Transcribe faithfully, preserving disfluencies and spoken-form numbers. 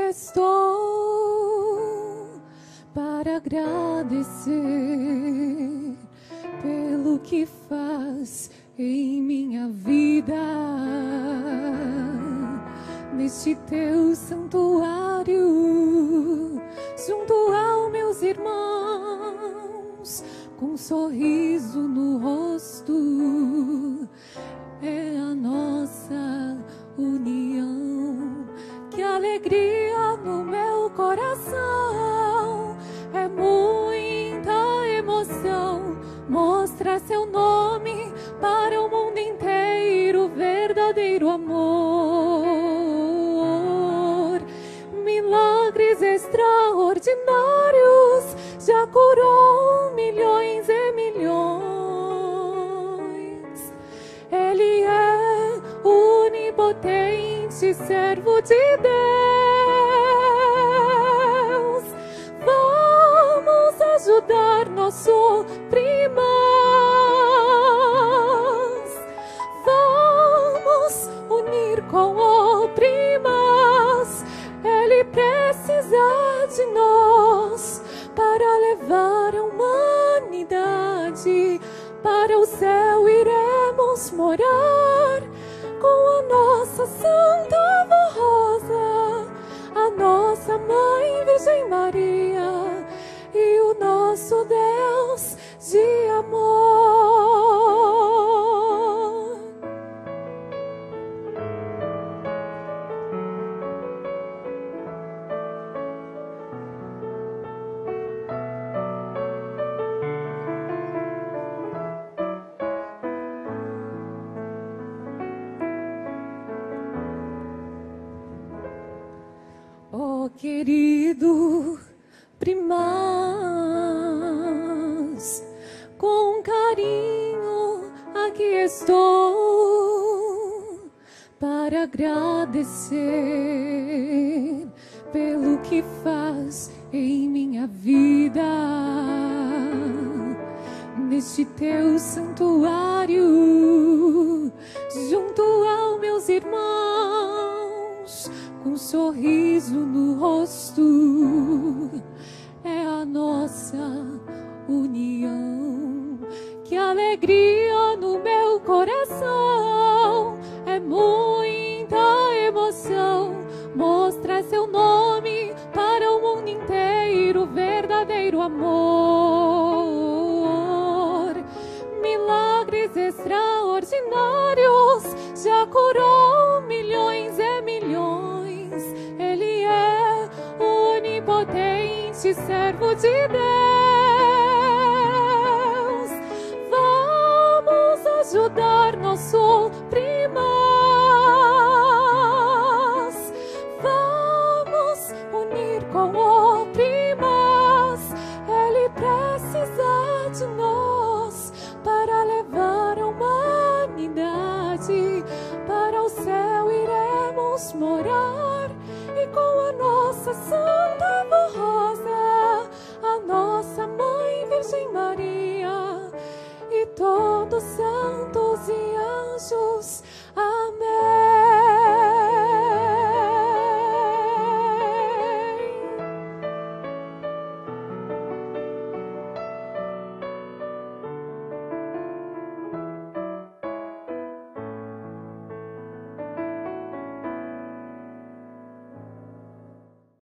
estou para agradecer pelo que faz em minha vida. Neste teu santuário, junto aos meus irmãos, com um sorriso no rosto, é a nossa união. Que alegria no meu coração, é muita emoção mostrar seu nome para o mundo inteiro, verdadeiro amor. Milagres extraordinários, já curou milhões e milhões. Ele é onipotente, servo de Deus. Vamos ajudar nosso primas. Vamos unir com oprimas. Ele precisa de nós para levar a humanidade para o céu. Iremos morar com a nossa Santa Avó Rosa, a nossa Mãe Virgem Maria e o nosso Deus de amor. Oh, querido primaz, com carinho aqui estou para agradecer pelo que faz em minha vida. Neste teu santuário, junto aos meus irmãos, com um sorriso no rosto, é a nossa união. Que alegria no meu coração, é muita emoção mostrar seu nome para o mundo inteiro, verdadeiro amor. Milagres extraordinários, já curou milhões e milhões. Ele é onipotente, servo de Deus. Vamos ajudar nosso primas. Vamos unir com oprimas. Ele precisa de nós para levar a humanidade para o céu. Iremos morar e com a nossa Santa Avó Rosa, a nossa Mãe Virgem Maria e todos os santos e anjos. Amém.